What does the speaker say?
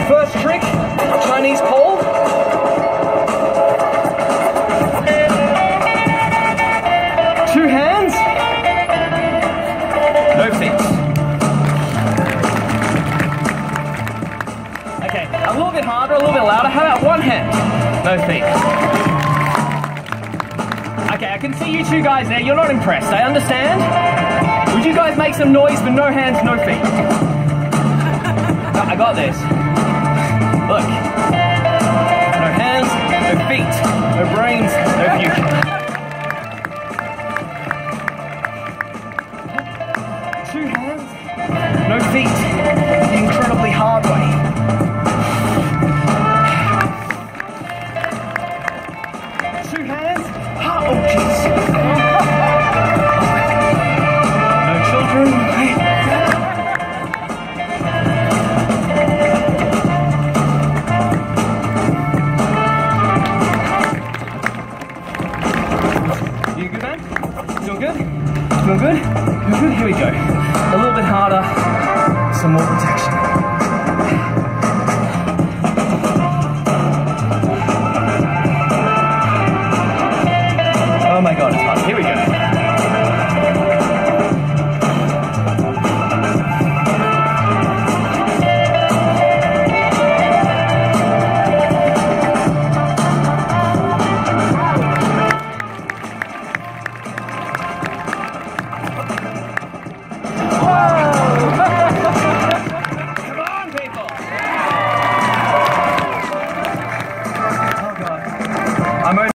First trick, Chinese pole. Two hands, no feet. Okay, a little bit harder, a little bit louder. How about one hand, no feet? Okay, I can see you two guys there. You're not impressed, I understand. Would you guys make some noise for no hands, no feet? I got this. Look. No hands, no feet, no brains, no future. Two hands, no feet. The incredibly hard way. Two hands. Oh, jeez. No children. You good, man? Feel good? Feel good? Feel good? Here we go. A little bit harder. Some more protection.